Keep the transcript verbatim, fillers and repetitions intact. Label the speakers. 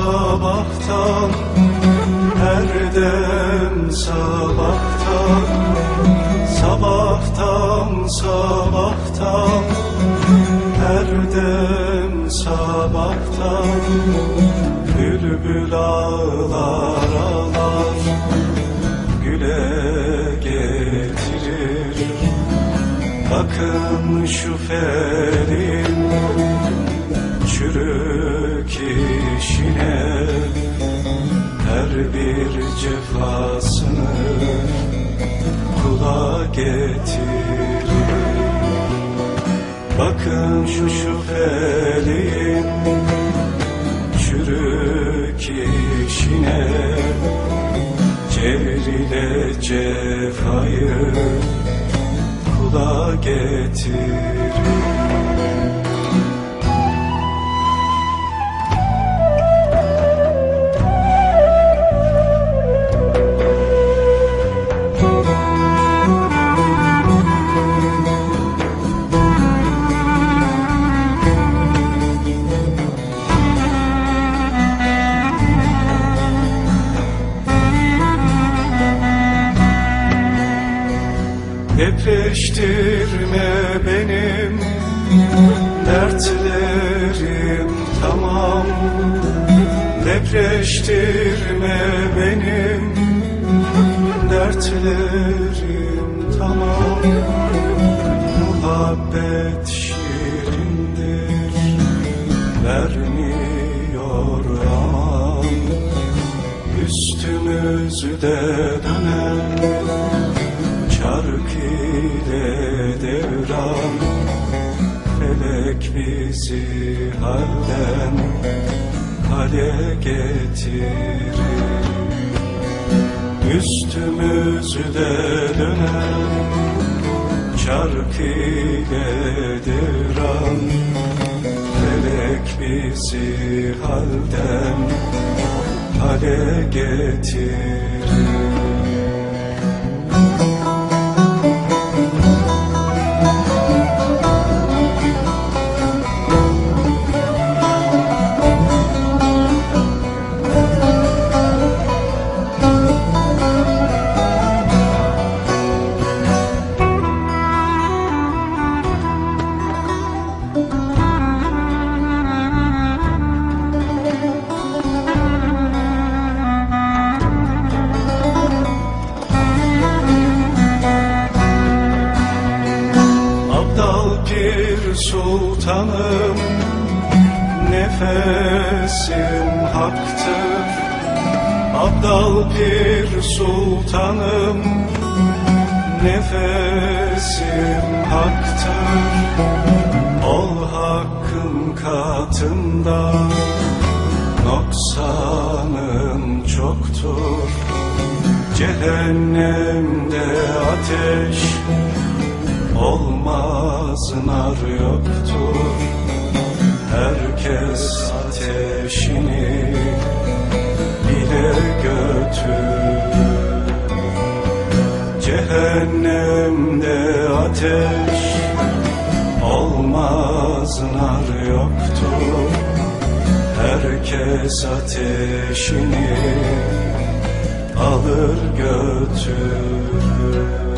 Speaker 1: sabahtan, her dem sabahtan, sabahtan sabahtan, her dem sabahtan, bülbül ağlar ağlar, güle getirir. Bakın şu felin çürük işine, her bir cefasını kula getirir. Bakın şu şu felin çürük işine, cevr ile cefayı kula getirir. Depreştirme benim dertlerim tamam, depreştirme benim dertlerim tamam. Muhabbet şirindir, vermiyor aman, üstümüzde dönen çark ile devran, felek bizi halden hale getirir. Üstümüzde dönen çark ile devran, felek bizi halden hale getirir. Pir sultanım, nefesim haktır. Abdal pir sultanım, nefesim haktır. Ol hakkın katında, noksanın çoktur. Cehennemde ateş olmaz, nar yoktur. Herkes ateşini bile götür. Cehennemde ateş olmaz, nar yoktur. Herkes ateşini alır götür.